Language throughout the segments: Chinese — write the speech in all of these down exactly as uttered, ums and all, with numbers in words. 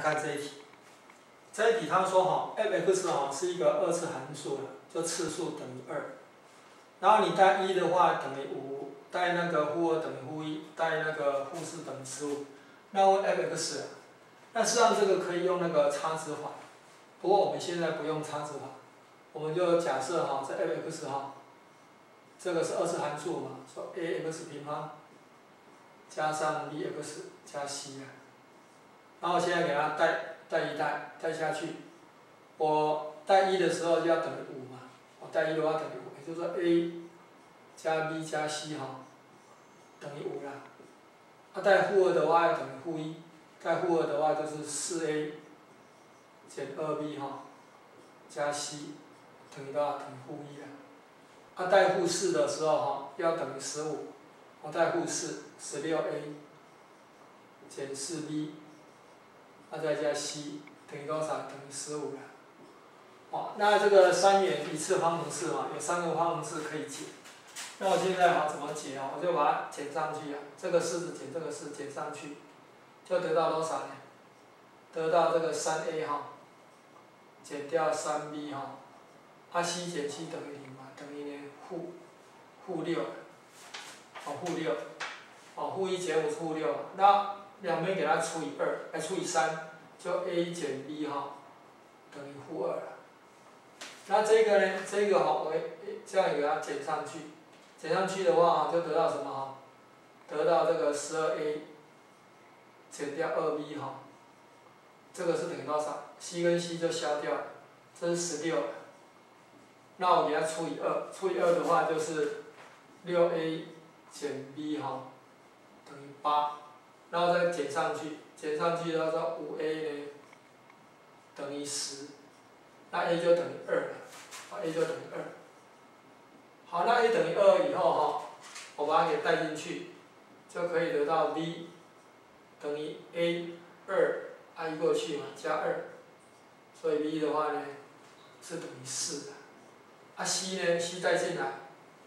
看这一题。这一题他说哈 f(x) 哈是一个二次函数了，就次数等于二。然后你带一的话等于五，带那个负二等于负一，带那个负四等于十五。那问 f(x) 那实际上这个可以用那个差值法，不过我们现在不用差值法，我们就假设哈这 f(x) 哈，这个是二次函数嘛，说 ax 平方加上 bx 加 c 啊。然后现在给它带带一带带下去，我带一的时候就要等于五嘛，我带一的话等于五，也就是说 a 加 b 加 c 哈等于五啦。啊，带负二的话要等于负一，带负二的话就是四 a 减二 b 哈加 c 等于多少？等于负一啦。啊，带负四的时候哈要等于十五，我带负四十六 a 减四 b。那再加 c 等于多少？等于十五了。好，那这个三元一次方程式嘛，有三个方程式可以解。那我现在哈怎么解啊？我就把它减上去啊，这个式子减这个式减上去，就得到多少呢？得到这个三 a 哈，减掉三 b 哈，啊 c 减 c 等于零嘛，等于呢负负六，哦负六，哦负一减五是负六，那两边给它除以二，来除以三，就 a 减 b 哈等于负二了。那这个呢？这个哈，我这样给它减上去，减上去的话哈，就得到什么哈？得到这个十二 a 减掉二 b 哈，这个是等于多少 ？c 跟 c 就消掉了，这是十六了。那我给它除以二，除以二的话就是六 a 减 b 哈等于八。然后再减上去，减上去的话，五 a 呢等于十，那 a 就等于二了，啊 a 就等于二。好，那 a 等于二以后哈，我把它给带进去，就可以得到 b 等于 a 二 i 过去嘛，加二，所以 b 的话呢是等于四的。啊 c 呢 c 带进来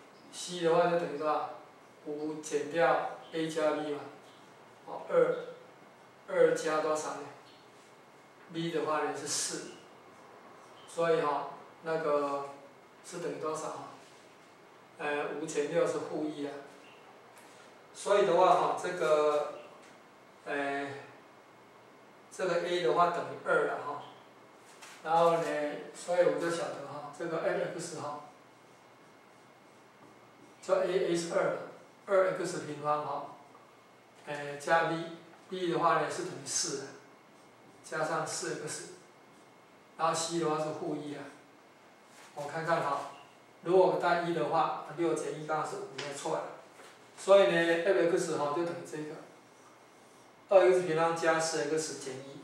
，c 的话就等于多少？五减掉 a 加 b 嘛。哦，二，二加多少呢 ？b 的话呢是四，所以哈、哦，那个是等于多少？呃，五减六是负一啊。所以的话哈、哦，这个，呃，这个 a 的话等于二了哈。然后呢，所以我就晓得哈，这个 f(x) 哈，就 a a 是二嘛，二 x 平方哈。呃，加 b，b 的话呢是等于四，加上四 x， 然后 c 的话是负一啊。我看看哈，如果我带一的话，六减一刚好是五，没错了。所以呢 ，f(x) 哈就等于这个，二 x 平方加四 x 减一。